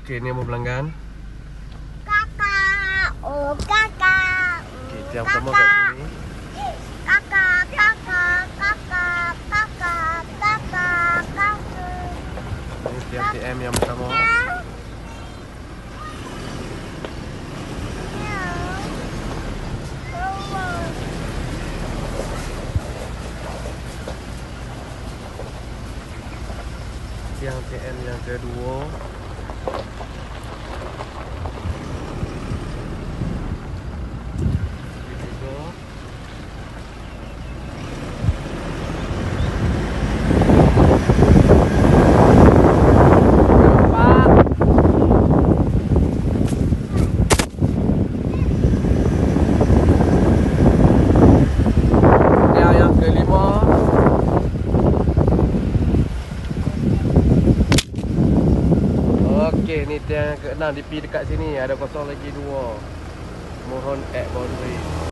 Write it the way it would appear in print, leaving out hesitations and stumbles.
Okey, ni nombor pelanggan. Kakak. Oh, kakak. Okey, tiang pertama kat sini. Kakak, kakak, kakak, kakak, kakak, kakak. Ini tiang TM yang pertama. Tiang TM yang kedua. Ketiga. Tiang yang kelima. Okey, ni tiang yang ke-6 DP dekat sini. Ada kosong lagi 2. Mohon add boundary.